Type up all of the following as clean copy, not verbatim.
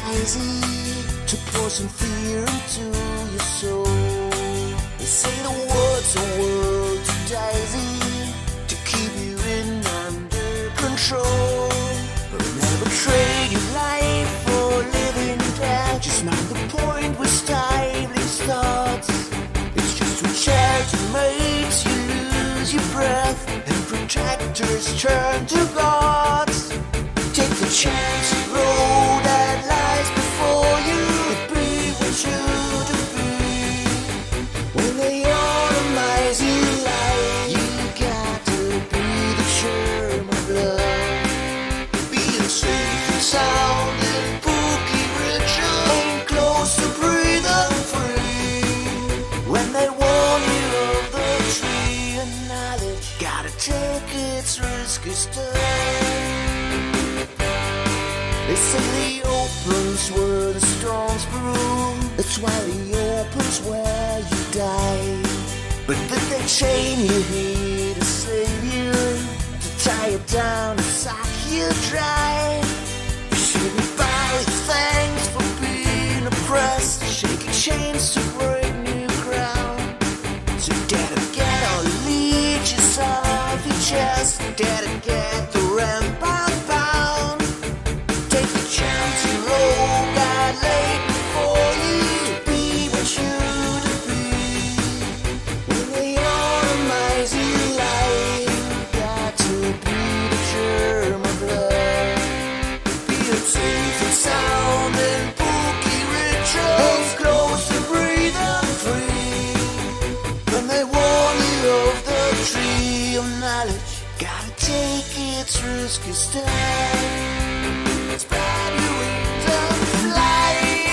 easy to pour some fear into your soul. They say the words are words too dicey to keep you in under control. But never trade your life for living death. Just mind the point with stifling thoughts. It's just a charity makes you lose your breath, and protectors turn to gods. Take the chance road that lies before you. Be what you to be. When they automize you like you got to be the germ of love. Being safe and sound and spooky ritual ain't close to breathing free. When they warn you of the tree of knowledge, gotta take its risky step. They say the open's where the storms brew. That's why the open's where you die. But then they chain you here to save you, to tie you down and suck you dry. You shouldn't bow your thanks for being oppressed. Shaking chains to break new ground. So dare to get all leeches off your chest. Dare to get the rampart bound. Take the chance you roll God laid before you. Be what you to be. When they automize you like you got to be the germ of love. Be a safe and sound and spooky rituals close to breathing free. When they warn you of the tree of knowledge, gotta take its risky step. Spread your wings and fly.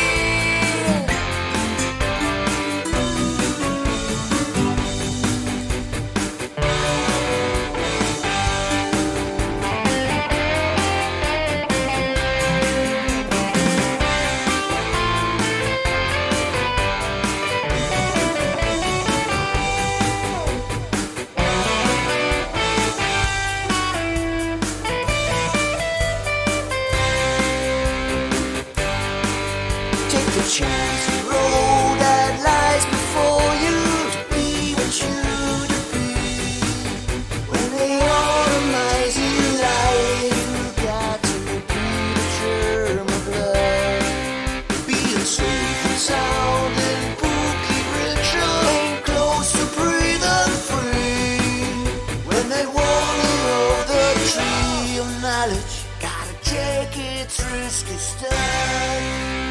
Take the chance road that lies before you. To be what you to be. When they automize you like you got to be the germ of love. Being safe and sound and spooky ritual ain't close to breathing free. When they warn you of the tree of knowledge, gotta take its risky step.